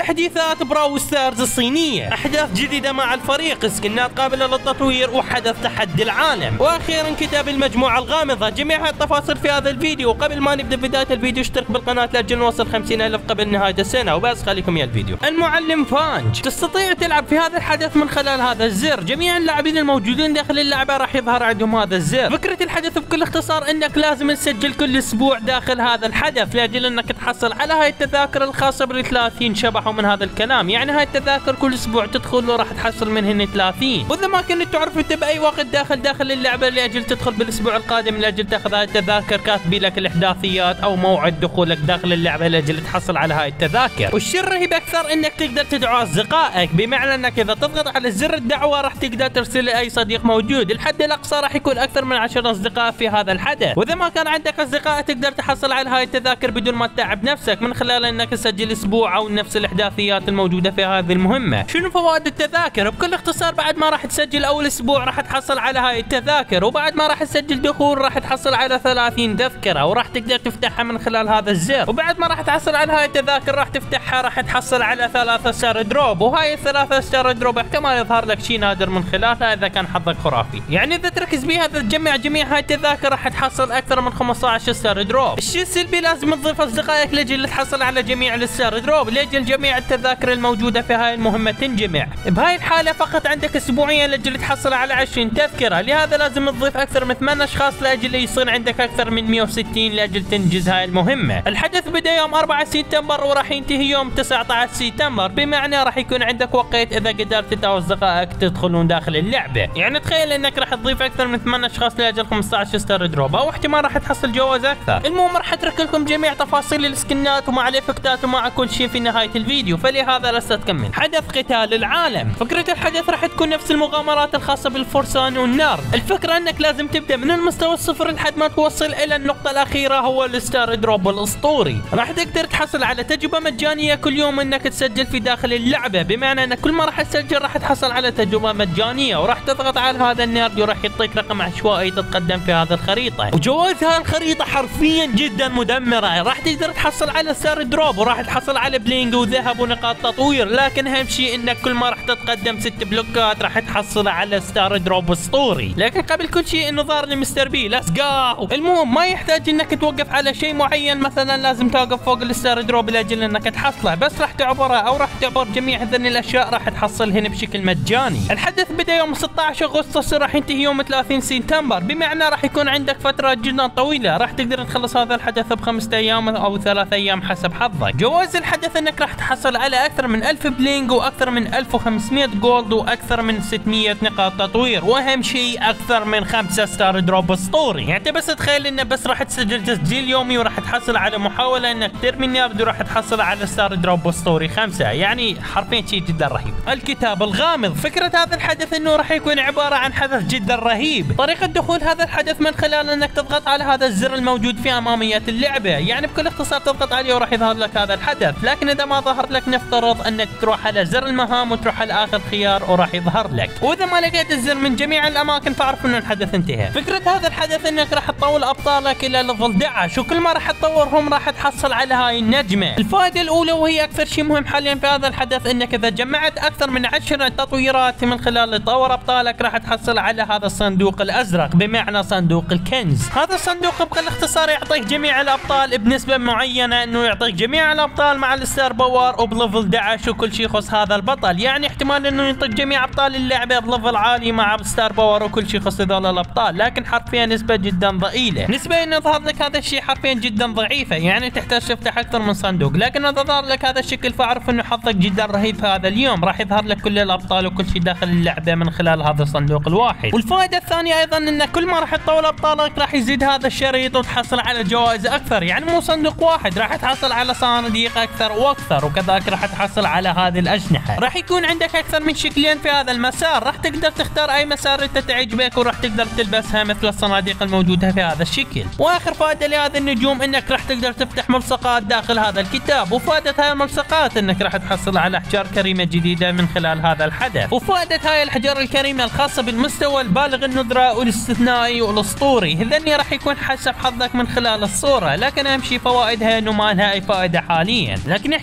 تحديثات براول ستارز الصينية، أحداث جديدة مع الفريق، سكنات قابلة للتطوير، وحدث تحدي العالم، وأخيرا كتاب المجموعة الغامضة. جميع التفاصيل في هذا الفيديو. وقبل ما نبدأ بداية الفيديو اشترك بالقناة لأجل نوصل 50,000 قبل نهاية السنة. وبس خليكم يا الفيديو. المعلم فانج، تستطيع تلعب في هذا الحدث من خلال هذا الزر. جميع اللاعبين الموجودين داخل اللعبة راح يظهر عندهم هذا الزر. فكرة الحدث بكل اختصار انك لازم تسجل كل اسبوع داخل هذا الحدث لاجل انك تحصل على هاي التذاكر الخاصة بال 30 شبح. ومن هذا الكلام يعني هاي التذاكر كل اسبوع تدخل وراح تحصل منهن 30. واذا ما كنت تعرف انت باي وقت داخل اللعبة لاجل تدخل بالاسبوع القادم لاجل تاخذ هاي التذاكر، كاتبي لك الاحداثيات او موعد دخولك داخل اللعبة لاجل تحصل على هاي التذاكر. والشيء الرهيب اكثر انك تقدر تدعو اصدقائك، بمعنى انك اذا تضغط على زر الدعوة راح تقدر ترسل لاي صديق موجود. الحد الاقصى راح يكون اكثر من 10 اصدقاء في هذا الحدث. واذا ما كان عندك اصدقاء تقدر تحصل على هاي التذاكر بدون ما تتعب نفسك من خلال انك تسجل اسبوع او نفس الاحداثيات الموجودة في هذه المهمة. شنو فوائد التذاكر؟ بكل اختصار بعد ما راح تسجل اول اسبوع راح تحصل على هاي التذاكر، وبعد ما راح تسجل دخول راح تحصل على 30 تذكرة وراح تقدر تفتحها من خلال هذا الزر. وبعد ما راح تحصل على هاي التذاكر راح تفتحها راح تحصل على 3 ستار دروب، وهاي 3 ستار دروب احتمال يظهر لك شيء نادر من خلالها اذا كان حظك خرافي. يعني اذا تركز بها تجمع جميع هاي التذاكر راح تحصل اكثر من 15 ستار دروب. الشيء السلبي لازم تضيف اصدقائك لاجل تحصل على جميع الستار دروب لاجل جميع التذاكر الموجودة في هاي المهمة تنجمع. بهاي الحالة فقط عندك اسبوعيا لاجل تحصل على 20 تذكرة، لهذا لازم تضيف اكثر من 8 اشخاص لاجل يصير عندك اكثر من 160 لاجل تنجز هاي المهمة. الحدث بدا يوم 4 سبتمبر وراح ينتهي يوم 19 سبتمبر، بمعنى راح يكون عندك وقت اذا قدرت انت واصدقائك تدخلون داخل اللعبة. يعني تخيل انك راح تضيف اكثر من 8 اشخاص لاجل 15 ستار دروب، او احتمال راح تحصل جوائز اكثر. المهم راح اترك لكم جميع تفاصيل السكنات ومع الافكتات ومع كل شيء في نهاية الفيديو، فلهذا لست تكمل. حدث قتال العالم، فكرة الحدث راح تكون نفس المغامرات الخاصة بالفرسان والنار. الفكرة انك لازم تبدا من المستوى الصفر لحد ما توصل الى النقطة الاخيرة هو الستار دروب الاسطوري. راح تقدر تحصل على تجربة مجانية كل يوم انك تسجل في داخل اللعبة، بمعنى انك كل ما راح تسجل راح تحصل على تجربة مجانية، وراح تضغط على هذا النيرد وراح يعطيك رقم عشوائي تتقدم في هذه الخريطة. وجوائز هذه الخريطة حرفيا جدا مدمرة. راح تقدر تحصل على ستار دروب وراح تحصل على بلينج وذهب ونقاط تطوير، لكن اهم شيء انك كل ما راح تتقدم 6 بلوكات راح تحصل على ستار دروب اسطوري. لكن قبل كل شيء انه ظهر لي مستر بي، ليتس جو. المهم ما يحتاج انك توقف على شيء معين، مثلا لازم توقف فوق الستار دروب لاجل انك تحصله، بس راح تعبرها او راح تعبر جميع هذين الاشياء راح تحصلهن بشكل مجاني. الحدث بدا يوم 16 اغسطس راح ينتهي يوم 30 سبتمبر، بمعنى راح يكون عندك فترة جدا طويلة. راح تقدر تخلص هذا الحدث ب5 ايام او 3 ايام حسب حظك. جوائز الحدث انك راح تحصل على اكثر من 1000 بلينج واكثر من 1500 جولد واكثر من 600 نقاط تطوير، واهم شيء اكثر من 5 ستار دروب اسطوري. يعني بس تخيل انه بس راح تسجل تسجيل يومي وراح تحصل على محاولة انك ترمي النيرد وراح تحصل على ستار دروب اسطوري 5. يعني حرفيا شيء جدا رهيب. الكتاب الغامض، فكرة هذا الحدث انه راح يكون عبارة عن حدث جدا رهيب. طريقة دخول هذا الحدث من خلال انك تضغط على هذا الزر الموجود في اماميات اللعبة. يعني بكل اختصار تضغط عليه وراح يظهر لك هذا الحدث، لكن اذا ما ظهر لك نفترض انك تروح على زر المهام وتروح على اخر خيار وراح يظهر لك، واذا ما لقيت الزر من جميع الاماكن فاعرف انه الحدث انتهى. فكرة هذا الحدث انك راح تطول ابطالك الى ليفل 11، وكل ما راح تطورهم راح تحصل على هاي النجمة. الفائدة الاولى وهي اكثر شيء مهم حاليا في هذا الحدث انك اذا جمعت اكثر من 10 تطويرات من خلال تطور ابطالك راح تحصل على هذا الصندوق الازرق، بمعنى صندوق الكنز. هذا الصندوق بكل اختصار يعطيك جميع الابطال بنسبة معينة، انه يعطيك جميع الابطال مع الستار باور وبليفل 11 وكل شيء يخص هذا البطل. يعني احتمال انه يعطيك جميع ابطال اللعبة بليفل عالي مع ستار باور وكل شيء يخص هذول الابطال، لكن حرفيا نسبة جدا ضئيلة. نسبة انه يظهر لك هذا الشيء حرفيا جدا ضعيفة، يعني تحتاج تفتح اكثر من صندوق. لكن اذا ظهر لك هذا الشكل فاعرف انه حظك جدا رهيب في هذا اليوم، راح يظهر لك كل الابطال وكل شيء داخل اللعبة من خلال هذا الصندوق الواحد. والفائدة الثانية ايضا ان كل ما راح تطور ابطالك راح يزيد هذا الشريط وتحصل على جوائز اكثر. يعني مو صندوق واحد، راح تحصل على صناديق اكثر واكثر، وكذلك راح تحصل على هذه الاجنحة. راح يكون عندك اكثر من شكلين في هذا المسار، راح تقدر تختار اي مسار انت تعجبك وراح تقدر تلبسها مثل الصناديق الموجودة في هذا الشكل. واخر فائدة لهذه النجوم انك راح تقدر تفتح ملصقات داخل هذا الكتاب، وفائدة هاي الملصقات انك راح تحصل على احجار كريمة جديدة من خلال هذا الحدث. وفائدة هاي الاحجار الكريمة الخاصة بالمستوى البالغ الندرة والاستثنائي والاسطوري، هذني راح يكون حسب حظك من خلال الصورة، لكن اهم شيء فوائدها انه ما لها اي فائدة حاليا. لكن احتمال اذا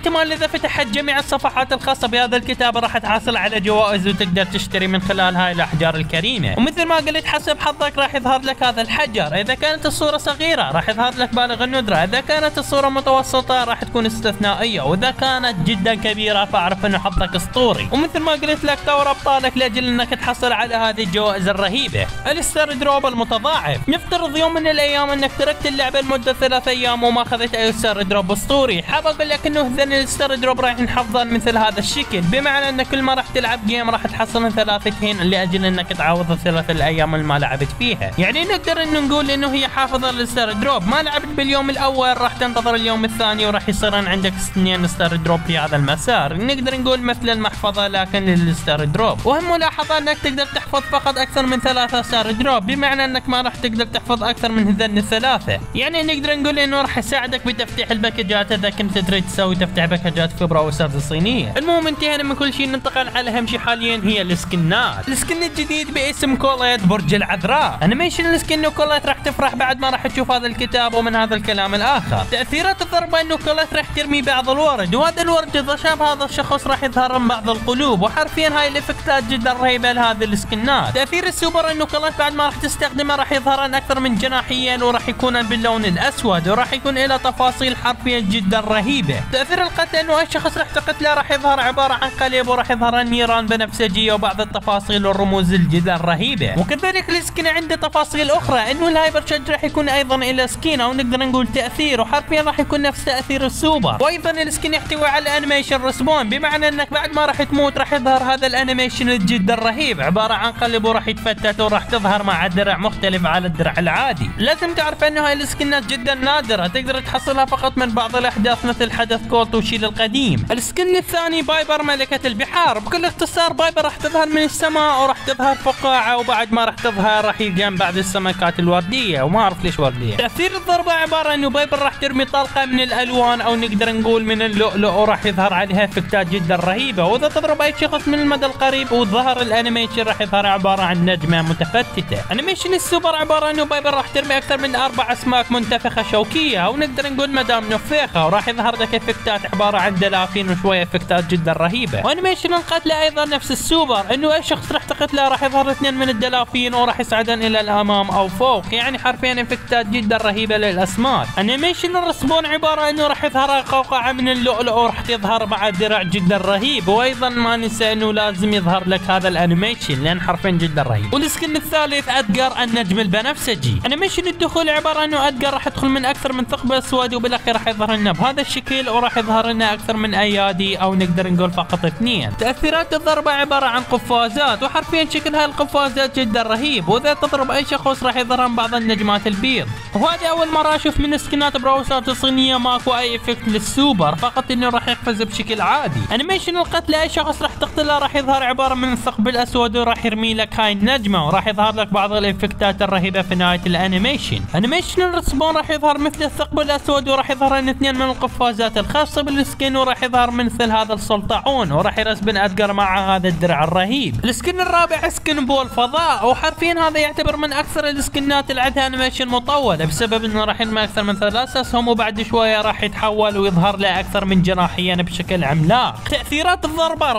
فتحت جميع الصفحات الخاصة بهذا الكتاب راح تحصل على جوائز وتقدر تشتري من خلال هاي الأحجار الكريمة. ومثل ما قلت حسب حظك راح يظهر لك هذا الحجر، إذا كانت الصورة صغيرة راح يظهر لك بالغ الندرة، إذا كانت الصورة متوسطة راح تكون استثنائية، وإذا كانت جدا كبيرة فاعرف إنه حظك أسطوري. ومثل ما قلت لك دور أبطالك لأجل إنك تحصل على هذه الجوائز الرهيبة. الستار دروب المتضاعف، نفترض يوم من الأيام إنك تركت اللعبة لمدة 3 أيام وما أخذت أي ستار دروب أسطوري، حاب أقول لك إنه ذن الستار دروب راح ينحفظن مثل هذا الشكل، بمعنى إن كل ما راح تلعب جيم راح تحصل 3 هين لأجل إنك تعوض ال3 الأيام اللي ما لعبت فيها. يعني نقدر إنه نقول إنه هي حافظة للستار دروب، ما لعبت باليوم الأول راح تنتظر اليوم الثاني وراح يصيرن عندك 2 ستار دروب في هذا المسار، نقدر نقول مثل المحفظة لكن للستار دروب. وهم ملاحظة إنك تقدر تحفظ فقط أكثر من 3 ستار دروب، بمعنى إنك ما راح تقدر تحفظ أكثر من هذين ال3، يعني نقدر نقول إنه راح يساعدك بتفتيح الباكجات إذا كنت تريد تسوي تفتح باكجات في براول ستارز الصينية. المهم انتهينا من كل شيء، ننتقل على أهم شيء حاليا هي السكنات. السكن الجديد باسم كولايت برج العذراء، انيميشن السكن وكولايت راح تفرح بعد ما راح تشوف هذا الكتاب ومن هذا الكلام الآخر. تأثيرات الضربة انه كولايت راح ترمي بعض الورد، وهذا الورد اذا شاف هذا الشخص راح يظهر من بعض القلوب، وحرفيا هاي الافكتات جدا رهيبة لهذه السكنات. تأثير السوبر انه كولايت بعد ما راح تستخدمه راح يظهرن اكثر من جناحيين وراح يكون باللون الاسود وراح يكون له تفاصيل حرفيا جدا رهيبة. تأثير القتل انه اي شخص راح تقتله راح يظهر عبارة عن قلب وراح يظهر نيران بنفسجية وبعض التفاصيل والرموز جدا رهيبة. وكذلك السكين عنده تفاصيل اخرى، انه الهايبر تشارج راح يكون ايضا له سكين او نقدر نقول تأثير، وحرفيا راح يكون نفس تأثير السوبر. وايضا السكين يحتوي على انيميشن ريسبون، بمعنى انك بعد ما راح تموت راح يظهر هذا الانيميشن جدا رهيب، عبارة عن قلب وراح يتفتت وراح تظهر مع درع مختلف على الدرع العادي. لازم تعرف انه هاي السكنات جدا نادرة، تقدر تحصلها فقط من بعض الاحداث مثل حدث كولت وشيل القديم. السكن الثاني بايبر ملكة البحار، بكل اختصار بايبر راح تظهر من السماء وراح تظهر فقاعة، وبعد ما راح تظهر راح يجي بعد السمكات الوردية وما اعرف ليش وردية. تأثير الضربة عبارة انه بايبر راح ترمي طلقة من الالوان او نقدر نقول من اللؤلؤ وراح يظهر عليها افكتات جدا رهيبة، واذا تضرب اي شخص من المدى القريب وظهر الانيميشن راح يظهر عبارة عن نجمة متفتتة. انيميشن السوبر عبارة انه بايبر راح ترمي اكثر من 4 اسماك منتفخة شوكية او نقدر نقول مدام نفيخة، وراح يظهر لك افكتات عبارة عن دلافين وشوية افكتات جدا رهيبة. وانيميشن القتل ايضا نفس السوبر، انه اي شخص راح تقتله راح يظهر 2 من الدلافين وراح يصعدن الى الامام او فوق، يعني حرفيا افكتات جدا رهيبة للاسماك. انيميشن الرسبون عبارة انه راح يظهر قوقعة من اللؤلؤ وراح تظهر مع درع جدا رهيب، وايضا ما ننسى انه لازم يظهر لك هذا الانيميشن لان حرفيا جدا رهيب. والسكن الثالث ادجار النجم البنفسجي، انيميشن الدخول عبارة انه ادجار راح يدخل من اكثر من ثقب اسود وبالاخير راح يظهر لنا بهذا الشكل وراح يظهر لنا اكثر من ايادي او نقدر نقول فقط 2. تأثيرات الضربة عبارة عن قفازات، وحرفيا شكل هاي القفازات جدا رهيب، واذا تضرب اي شخص راح يظهر بعض النجمات البيض. وهذه اول مرة اشوف من سكنات براول ستارز الصينية ماكو اي افكت للسوبر، فقط انه راح يقفز بشكل عادي. انيميشن القتل اي شخص راح تقتله راح يظهر عبارة من الثقب الاسود وراح يرمي لك هاي النجمة وراح يظهر لك بعض الافكتات الرهيبة في نهاية الانيميشن. انيميشن الرسبون راح يظهر مثل الثقب الاسود وراح يظهر 2 من القفازات الخاصة بالسكن، وراح يظهر مثل هذا السلطعون وراح يرسبن ادجر مع هذا الدرع الرهيب. السكن الرابع سكن بول فضاء، وحرفيا هذا يعتبر من اكثر السكنات اللي عندها انيميشن مطولة بسبب انه راح يرمي اكثر من 3 اسهم وبعد شوية راح يتحول ويظهر له اكثر من جناحيا بشكل عملاق. تأثيرات الضربة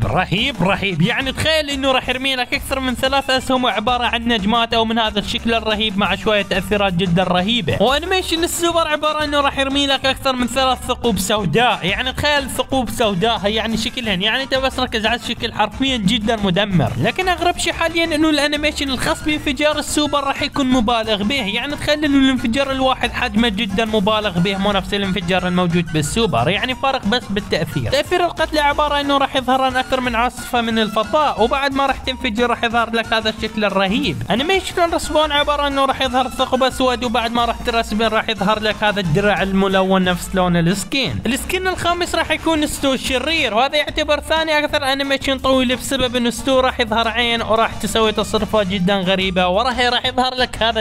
رهيب، يعني تخيل انه راح يرمي لك اكثر من 3 اسهم عبارة عن نجمات او من هذا الشكل الرهيب مع شوية تأثيرات جدا رهيبة. وانيميشن السوبر عبارة انه راح يرمي لك اكثر من 3 ثقوب سوداء، يعني تخيل ثقوب سوداء يعني شكلهن، يعني انت بس ركز على الشكل حرفيا جدا مدمر. لكن اغرب شيء حاليا انه الانيميشن الخاص بانفجار السوبر راح يكون مبالغ به، يعني تخيل انه الانفجار الواحد حجمه جدا مبالغ به مو نفس الانفجار الموجود بالسوبر، يعني فرق بس بالتأثير. تأثير القتل عبارة انه راح يظهر اكثر من عاصفة من الفضاء، وبعد ما راح تنفجر راح يظهر لك هذا الشكل الرهيب. انيميشن الرسبون عبارة انه راح يظهر ثقب اسود، وبعد ما راح ترسبن راح يظهر لك هذا الدرع الملون نفس لون السكين. السكين الخامس راح يكون ستو الشرير، وهذا يعتبر ثاني اكثر انيميشن طويل بسبب انه ستو راح يظهر عين وراح تسوي تصرفات جدا غريبة، وراح يظهر لك هذا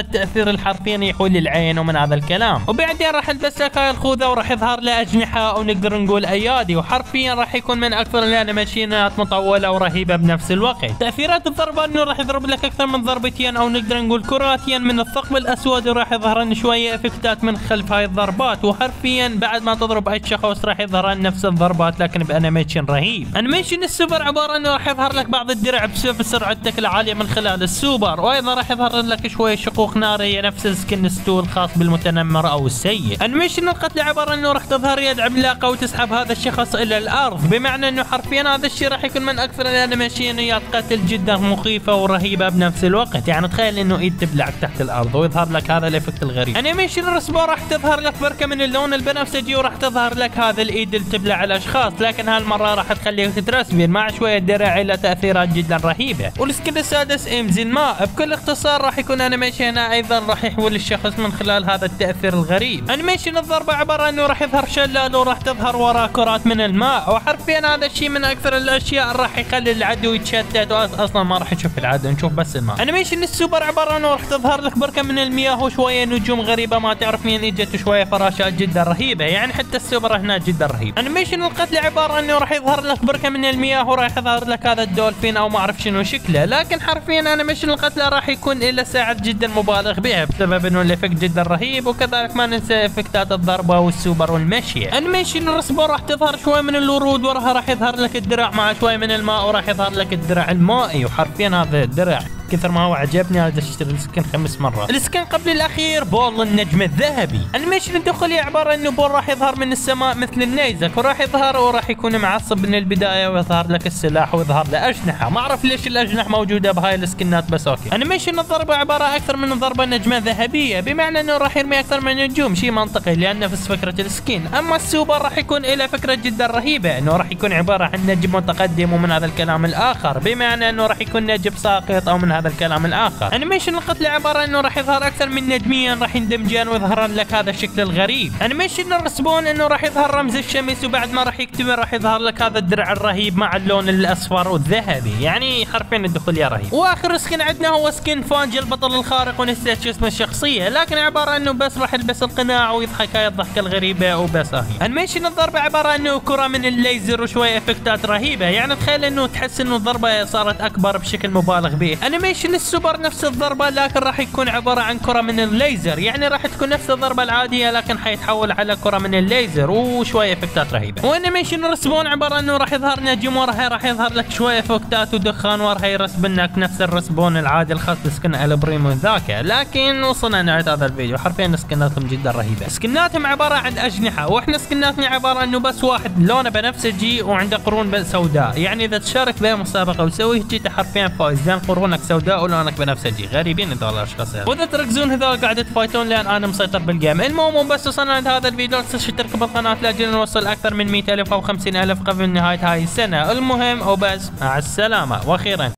التأثير الحرفيا يحول العين ومن هذا الكلام. وبعدين راح نلبس لك هاي الخوذة وراح يظهر له أجنحة أو نقدر نقول أيادي، وحرفيا راح يكون من أكثر الأنيميشنات مطولة ورهيبة بنفس الوقت. تأثيرات الضربة إنه راح يضرب لك أكثر من ضربتين أو نقدر نقول كراتين من الثقب الأسود، وراح يظهر شوية إفكتات من خلف هاي الضربات، وحرفيا بعد ما تضرب أي شخص راح يظهر نفس الضربات لكن بأنيميشن رهيب. أنيميشن السوبر عبارة إنه راح يظهر لك بعض الدرع بسبب سرعتك العالية من خلال السوبر، وأيضا راح يظهر لك شوية شقوق نارية نفس السكن ستول الخاص بالمتنمر أو السيء. أنيميشن القتل عبارة إنه راح تظهر يد عملاقة وتسحب هذا الشخص إلى الأرض، بمعنى إنه حرفيا هذا الشيء راح يكون من أكثر الأنيميشنيات قتل جدا مخيفة ورهيبة بنفس الوقت. يعني تخيل إنه إيد تبلعك تحت الأرض ويظهر لك هذا الإفكت الغريب. أنيميشن الرسبو راح تظهر لك بركة من اللون البنفسجي وراح تظهر لك هذا الإيد اللي تبلع الأشخاص، لكن هالمرة راح تخليك تترسبين مع شوية درع إلى تأثيرات جدا رهيبة. والسكن السادس إمز الماء. بكل اختصار راح يكون أنيميشن أيضا راح يحول الشخص من خلال هذا التأثير الغريب. أنيميشن الضربة عبارة إنه راح يظهر شلال وراح تظهر وراه كرات من الماء، وحرفيا هذا الشيء من أكثر الأشياء راح يخلي العدو يتشتت وأصلا ما راح يشوف العدو، نشوف بس الماء. أنيميشن السوبر عبارة إنه راح تظهر لك بركة من المياه وشوية نجوم غريبة ما تعرف مين اجت وشوية فراشات جدا رهيبة، يعني حتى السوبر هنا جدا رهيب. أنيميشن القتل عبارة إنه راح يظهر لك بركة من المياه وراح يظهر لك هذا الدولفين أو ما أعرف شنو شكله، لكن حرفيا أنيميشن القتل راح يكون إلى ساعات جدا مبالغ بها بسبب إنه الإفكت جدا رهيب، وكذلك ما ننسى إفكتات الضربة والسوبر والمشية. أنيميشن الرسبو راح تظهر شوي من الورود وراها راح يظهر لك الدرع مع شوي من الماء وراح يظهر لك الدرع المائي، وحرفيا هذا الدرع كثر ما هو عجبني هذا اشتري السكن 5 مرات. السكن قبل الاخير بول النجم الذهبي. الميشن الدخولي عباره انه بول راح يظهر من السماء مثل النيزك، وراح يظهر وراح يكون معصب من البدايه ويظهر لك السلاح ويظهر له اجنحه، ما اعرف ليش الاجنحه موجوده بهاي السكنات بس اوكي. انيميشن الضربه عباره اكثر من ضربه نجمه ذهبيه، بمعنى انه راح يرمي اكثر من نجوم، شيء منطقي لان نفس فكره السكين. اما السوبر راح يكون له فكره جدا رهيبه، انه راح يكون عباره عن نجم متقدم ومن هذا الكلام الاخر، بمعنى انه راح يكون نجم ساقط او من هذا الكلام الاخر. انيميشن القتل عباره انه راح يظهر اكثر من نجمين راح يندمجان ويظهر لك هذا الشكل الغريب. انيميشن الرسبون انه راح يظهر رمز الشمس، وبعد ما راح يكتمل راح يظهر لك هذا الدرع الرهيب مع اللون الاصفر والذهبي، يعني حرفيا الدخول يا رهيب. واخر سكن عندنا هو سكن فانجي البطل الخارق، ونسيت شو اسم الشخصيه، لكن عباره انه بس راح يلبس القناع ويضحك هاي الضحكه الغريبه وبس اهي. انيميشن الضربه عباره انه كره من الليزر وشويه افكتات رهيبه، يعني تخيل انه تحس انه الضربه صارت اكبر بشكل مبالغ به. انيميشن السوبر نفس الضربه لكن راح يكون عباره عن كره من الليزر، يعني راح تكون نفس الضربه العاديه لكن حيتحول على كره من الليزر وشويه افكتات رهيبه. وانيميشن الرسبون عباره انه راح يظهر نجم وراها راح يظهر لك شويه افكتات ودخان وراها يرسب لك نفس الرسبون العادي الخاص بسكن البريمو ذاك. لكن وصلنا نهايه هذا الفيديو، حرفيا سكناتهم جدا رهيبه. سكناتهم عباره عن اجنحه، واحنا سكناتنا عباره انه بس واحد لونه بنفسجي وعنده قرون سوداء، يعني اذا تشارك بمسابقه وتسوي جيت حرفيا فايز لان قرونك سوداء ولونك بنفسجي. غريبين هذول الاشخاص، واذا تركزون هذول قاعد تفايتون لان انا مسيطر بالجيم. المهم بس وصلنا عند هذا الفيديو، لا تنسوا تشتركوا بالقناه لاجل نوصل اكثر من 100,000 او 50,000 قبل نهايه هاي السنه. المهم وبس، مع السلامه واخيرا